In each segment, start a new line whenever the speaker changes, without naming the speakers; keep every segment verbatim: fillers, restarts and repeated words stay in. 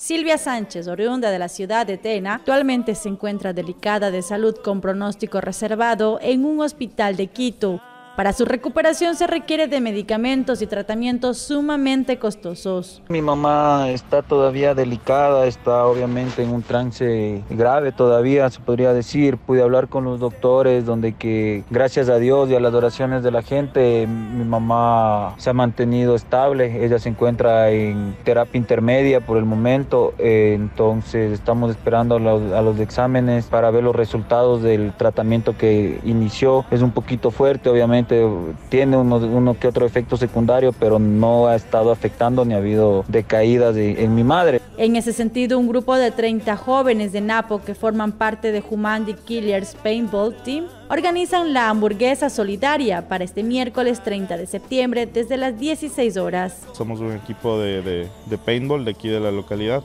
Silvia Sánchez, oriunda de la ciudad de Tena, actualmente se encuentra delicada de salud con pronóstico reservado en un hospital de Quito. Para su recuperación se requiere de medicamentos y tratamientos sumamente costosos.
Mi mamá está todavía delicada, está obviamente en un trance grave todavía, se podría decir. Pude hablar con los doctores, donde que gracias a Dios y a las oraciones de la gente, mi mamá se ha mantenido estable. Ella se encuentra en terapia intermedia por el momento, eh, entonces estamos esperando a los, a los exámenes para ver los resultados del tratamiento que inició. Es un poquito fuerte, obviamente. Tiene uno, uno que otro efecto secundario, pero no ha estado afectando ni ha habido decaídas de, en mi madre.
En ese sentido, un grupo de treinta jóvenes de Napo que forman parte de Humandi Killers Paintball Team organizan la hamburguesa solidaria para este miércoles treinta de septiembre desde las dieciséis horas.
Somos un equipo de, de, de paintball de aquí de la localidad.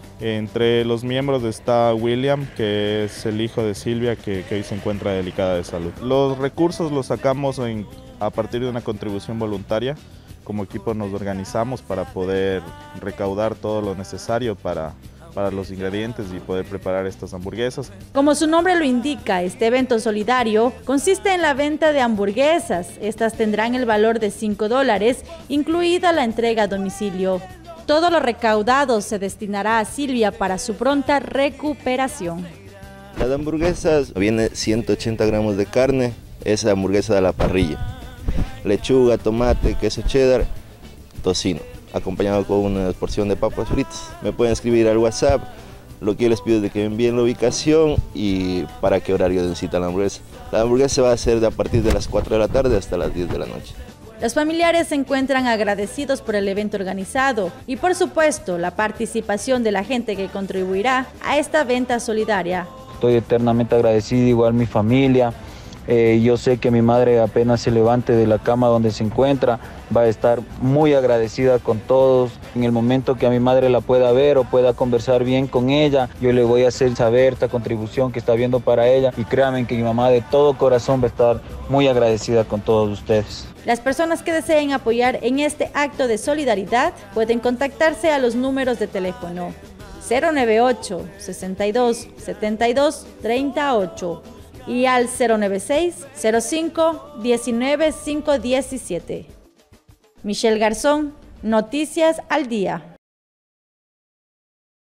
Entre los miembros está William, que es el hijo de Silvia, que, que hoy se encuentra delicada de salud. Los recursos los sacamos en, a partir de una contribución voluntaria. Como equipo nos organizamos para poder recaudar todo lo necesario para, para los ingredientes y poder preparar estas hamburguesas.
Como su nombre lo indica, este evento solidario consiste en la venta de hamburguesas. Estas tendrán el valor de cinco dólares, incluida la entrega a domicilio. Todo lo recaudado se destinará a Silvia para su pronta recuperación.
Las hamburguesas viene ciento ochenta gramos de carne, es la hamburguesa de la parrilla. Lechuga, tomate, queso cheddar, tocino, acompañado con una porción de papas fritas. Me pueden escribir al WhatsApp, lo que yo les pido es de que me envíen la ubicación y para qué horario necesitan la hamburguesa. La hamburguesa se va a hacer de a partir de las cuatro de la tarde hasta las diez de la noche.
Los familiares se encuentran agradecidos por el evento organizado y, por supuesto, la participación de la gente que contribuirá a esta venta solidaria.
Estoy eternamente agradecido, igual mi familia. Eh, yo sé que mi madre apenas se levante de la cama donde se encuentra, va a estar muy agradecida con todos. En el momento que a mi madre la pueda ver o pueda conversar bien con ella, yo le voy a hacer saber esta contribución que está viendo para ella y créanme que mi mamá de todo corazón va a estar muy agradecida con todos ustedes.
Las personas que deseen apoyar en este acto de solidaridad pueden contactarse a los números de teléfono cero nueve ocho, sesenta y dos, setenta y dos, treinta y ocho y al cero nueve seis, cero cinco, diecinueve, quinientos diecisiete. Michelle Garzón, Noticias al Día.